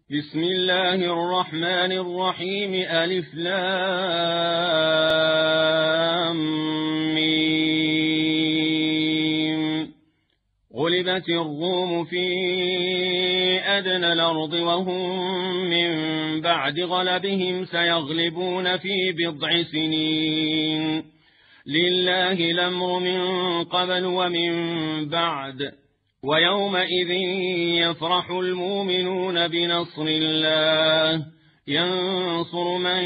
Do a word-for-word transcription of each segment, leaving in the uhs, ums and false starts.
بسم الله الرحمن الرحيم ألف لام ميم. غلبت الروم في أدنى الأرض وهم من بعد غلبهم سيغلبون في بضع سنين. لله الأمر من قبل ومن بعد، ويومئذ يفرح المؤمنون بنصر الله ينصر من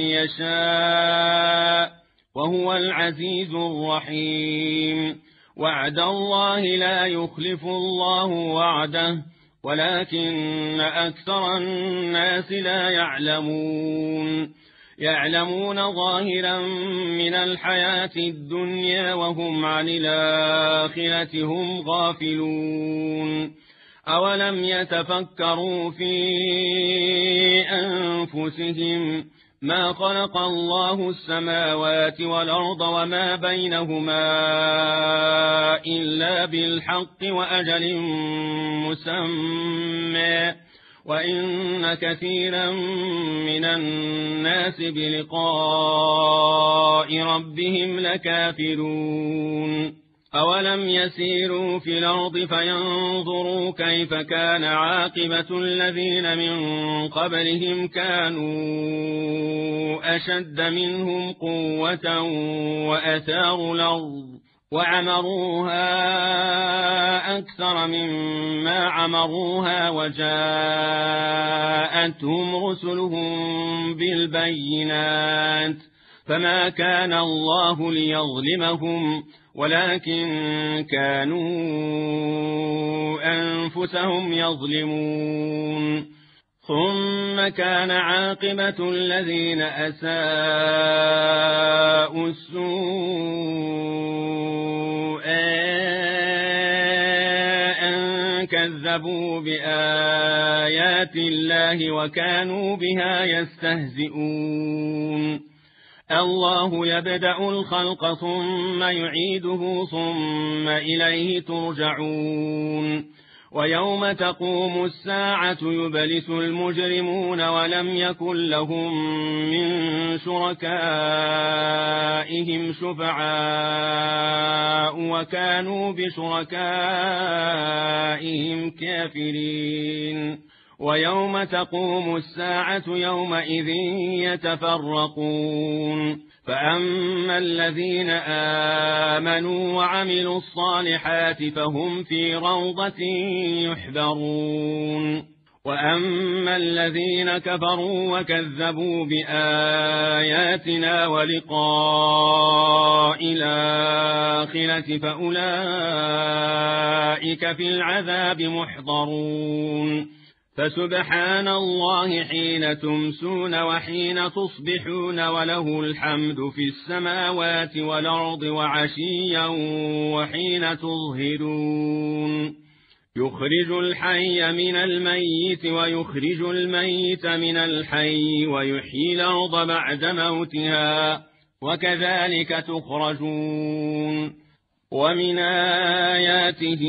يشاء وهو العزيز الرحيم. وعد الله لا يخلف الله وعده ولكن أكثر الناس لا يعلمون. يعلمون ظاهرا من الحياة الدنيا وهم عن الآخرة هم غافلون. أولم يتفكروا في أنفسهم ما خلق الله السماوات والأرض وما بينهما إلا بالحق وأجل مسمى، وإن كثيرا من الناس بلقاء ربهم لكافرون. أولم يسيروا في الأرض فينظروا كيف كان عاقبة الذين من قبلهم كانوا أشد منهم قوة وأثاروا الأرض وعمروها أكثر مما عمروها وجاءتهم رسلهم بالبينات، فما كان الله ليظلمهم ولكن كانوا أنفسهم يظلمون. ثم كان عاقبة الذين أساءوا السوء أن كذبوا بآيات الله وكانوا بها يستهزئون. الله يبدأ الخلق ثم يعيده ثم إليه ترجعون. ويوم تقوم الساعة يبلس المجرمون ولم يكن لهم من شركائهم شفعاء وكانوا بشركائهم كافرين. ويوم تقوم الساعة يومئذ يتفرقون، فأما الذين آمنوا وعملوا الصالحات فهم في روضة يحبرون، وأما الذين كفروا وكذبوا بآياتنا ولقاء الآخرة فأولئك في العذاب محضرون. فسبحان الله حين تمسون وحين تصبحون وله الحمد في السماوات والأرض وعشيا وحين تظهرون. يخرج الحي من الميت ويخرج الميت من الحي ويحيي الأرض بعد موتها وكذلك تخرجون. ومن آياته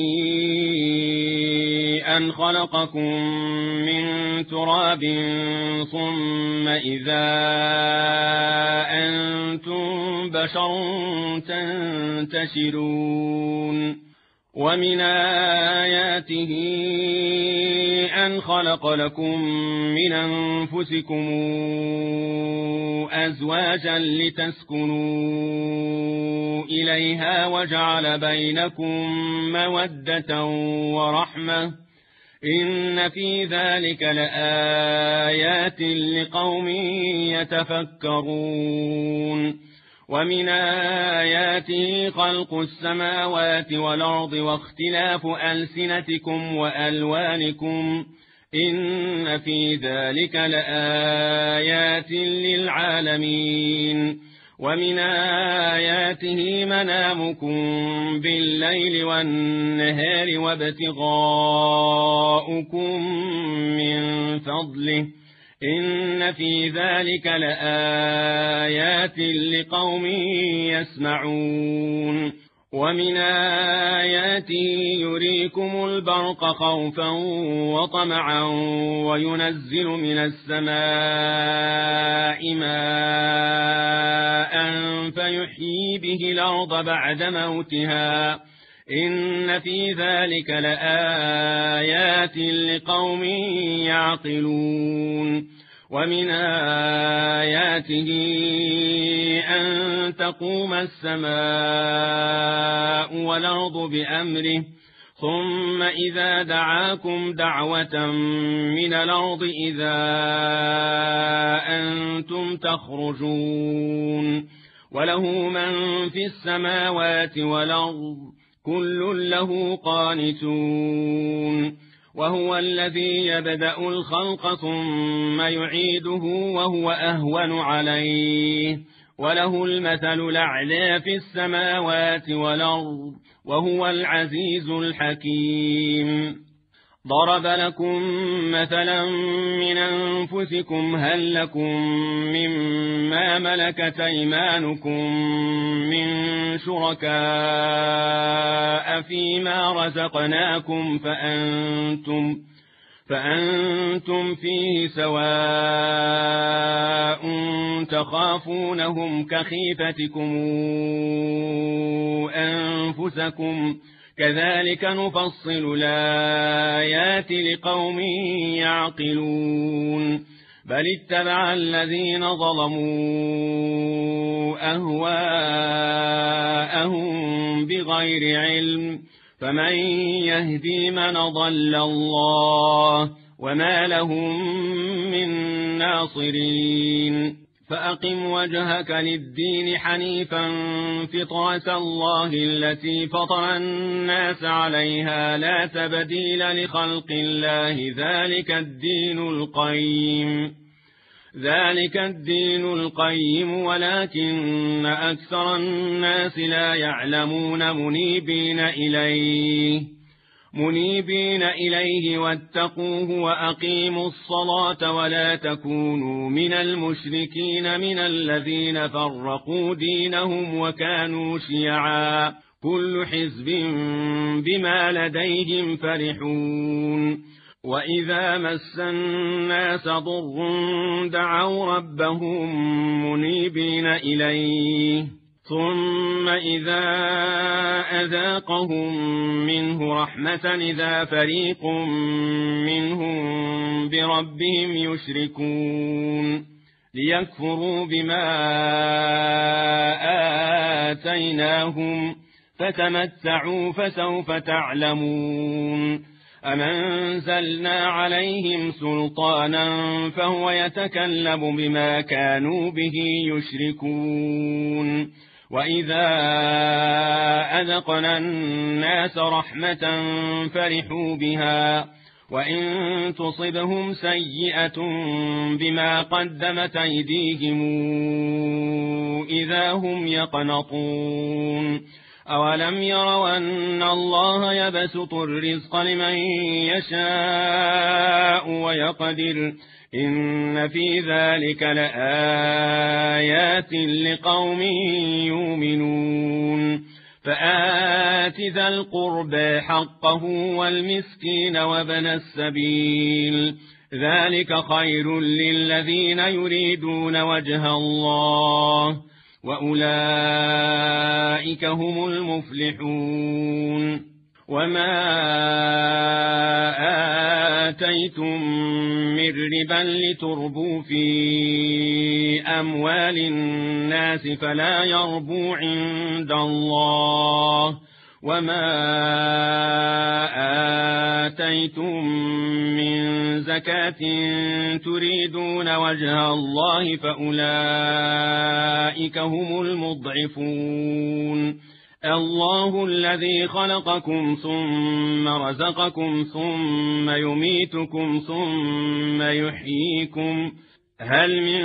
أن خلقكم من تراب ثم إذا أنتم بشر تنتشرون. ومن آياته أن خلق لكم من أنفسكم أزواجا لتسكنوا إليها وجعل بينكم مودة ورحمة إن في ذلك لآيات لقوم يتفكرون. ومن آياته خلق السماوات والأرض واختلاف ألسنتكم وألوانكم إن في ذلك لآيات للعالمين. ومن آياته منامكم بالليل والنهار وابتغاؤكم من فضله إن في ذلك لآيات لقوم يسمعون. ومن آياته يريكم البرق خوفا وطمعا وينزل من السماء ماء فيحيي به الأرض بعد موتها إن في ذلك لآيات لقوم يعقلون ومن آياته أن تقوم السماء والأرض بأمره ثم إذا دعاكم دعوة من الأرض إذا أنتم تخرجون وله من في السماوات والأرض كل له قانتون وهو الذي يبدأ الخلق ثم يعيده وهو أهون عليه وله المثل الأعلى في السماوات والأرض وهو العزيز الحكيم ضرب لكم مثلا من أنفسكم هل لكم مما ملكت أيمانكم من شركاء فيما رزقناكم فأنتم فأنتم فيه سواء تخافونهم كخيفتكم أنفسكم كذلك نفصل الآيات لقوم يعقلون بل اتبع الذين ظلموا أهواءهم بغير علم فمن يهدي من ضل الله وما لهم من ناصرين فأقم وجهك للدين حنيفا فطرة الله التي فطر الناس عليها لا تبديل لخلق الله ذلك الدين القيم ذلك الدين القيم ولكن أكثر الناس لا يعلمون منيبين إليه منيبين إليه واتقوه وأقيموا الصلاة ولا تكونوا من المشركين من الذين فرقوا دينهم وكانوا شيعا كل حزب بما لديهم فرحون وإذا مس الناس ضر دعوا ربهم منيبين إليه ثم إذا أذاقهم منه رحمة إذا فريق منهم بربهم يشركون ليكفروا بما آتيناهم فتمتعوا فسوف تعلمون أم أنزلنا عليهم سلطانا فهو يتكلم بما كانوا به يشركون وإذا أذقنا الناس رحمة فرحوا بها وإن تصبهم سيئة بما قدمت أيديهم إذا هم يقنطون أولم يروا أن الله يبسط الرزق لمن يشاء ويقدر إن في ذلك لآيات لقوم يؤمنون فآت ذا القربى حقه والمسكين وابن السبيل ذلك خير للذين يريدون وجه الله وأولئك هم المفلحون وما آتيتم من ربا لتربوا في أموال الناس فلا يربو عند الله وما آتيتم من زكاة تريدون وجه الله فأولئك هم المضعفون الله الذي خلقكم ثم رزقكم ثم يميتكم ثم يحييكم هل من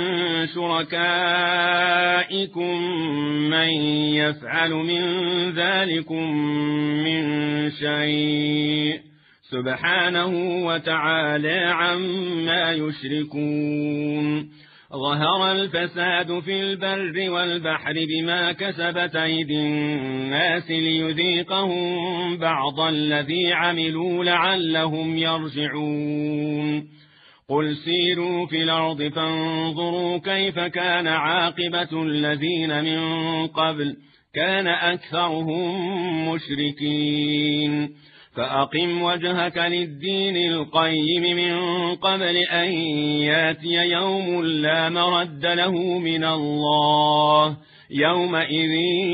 شركائكم من يفعل من ذلكم من شيء سبحانه وتعالى عما يشركون ظهر الفساد في البر والبحر بما كسبت أيدي الناس ليذيقهم بعض الذي عملوا لعلهم يرجعون قل سيروا في الأرض فانظروا كيف كان عاقبة الذين من قبل كان أكثرهم مشركين فأقم وجهك للدين القيم من قبل أن ياتي يوم لا مرد له من الله يومئذ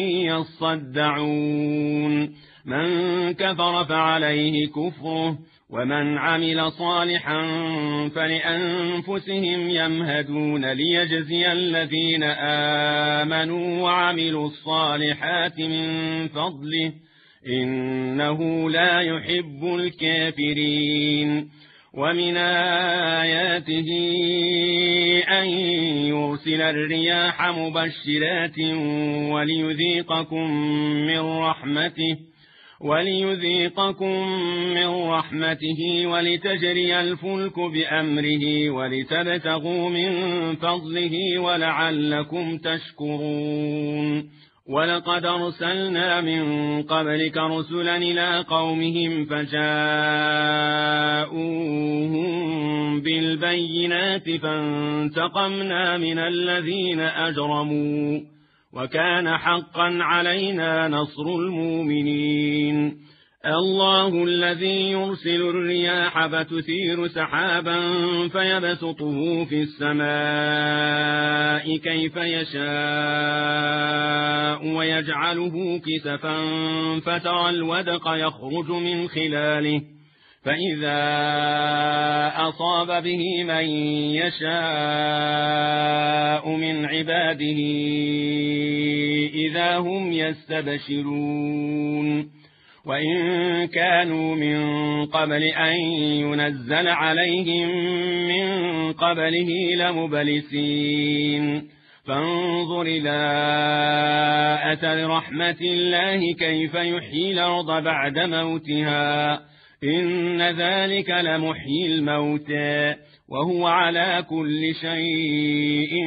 يصدعون من كفر فعليه كفره ومن عمل صالحا فلأنفسهم يمهدون ليجزي الذين آمنوا وعملوا الصالحات من فضله إنه لا يحب الكافرين ومن آياته أن يرسل الرياح مبشرات وليذيقكم من رحمته وليذيقكم من رحمته ولتجري الفلك بأمره ولتبتغوا من فضله ولعلكم تشكرون ولقد أرسلنا من قبلك رسلا إلى قومهم فجاءوهم بالبينات فانتقمنا من الذين أجرموا وكان حقا علينا نصر المؤمنين الله الذي يرسل الرياح فتثير سحابا فيبسطه في السماء كيف يشاء ويجعله كسفا فترى الودق يخرج من خلاله فإذا أصاب به من يشاء من عباده إذا هم يستبشرون وإن كانوا من قبل أن ينزل عليهم من قبله لمبلسين فانظر إلى أثر رحمة الله كيف يحيي الأرض بعد موتها إن ذلك لمحيي الموتى وهو على كل شيء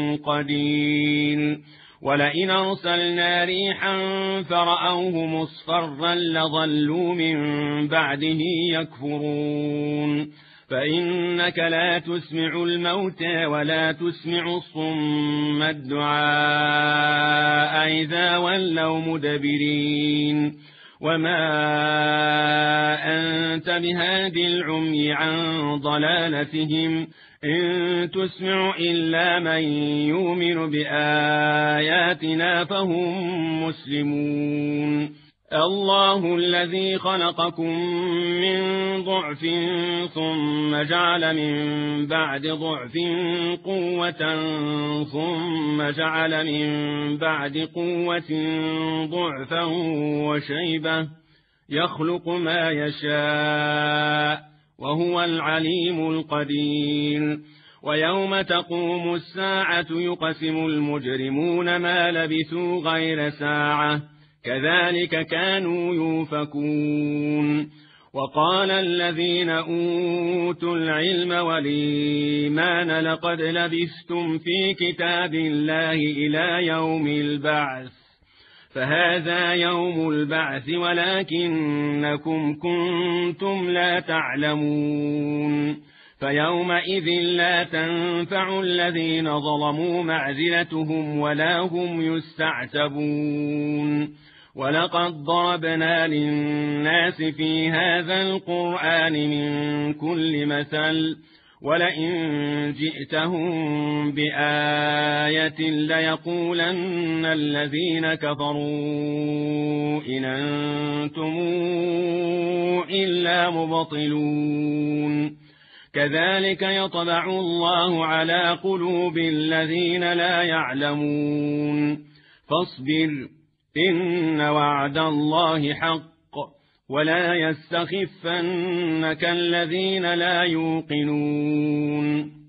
قدير ولئن أرسلنا ريحا فرأوه مصفرا لظلوا من بعده يكفرون فإنك لا تسمع الموتى ولا تسمع الصم الدعاء إذا ولوا مدبرين وما أنت بهادي العمي عن ضلالتهم إن تسمع إلا من يؤمن بآياتنا فهم مسلمون الله الذي خلقكم من ضعف ثم جعل من بعد ضعف قوة ثم جعل من بعد قوة ضعفا وشيبة يخلق ما يشاء وهو العليم القدير ويوم تقوم الساعة يقسم المجرمون ما لبثوا غير ساعة كذلك كانوا يوفكون وقال الذين أوتوا العلم والإيمان لقد لبثتم في كتاب الله إلى يوم البعث فهذا يوم البعث ولكنكم كنتم لا تعلمون فيومئذ لا تنفع الذين ظلموا معذرتهم ولا هم يستعتبون ولقد ضربنا للناس في هذا القرآن من كل مثل ولئن جئتهم بآية ليقولن الذين كفروا إن أنتم إلا مبطلون كذلك يطبع الله على قلوب الذين لا يعلمون فاصبر إن وعد الله حق ولا يستخفنك الذين لا يوقنون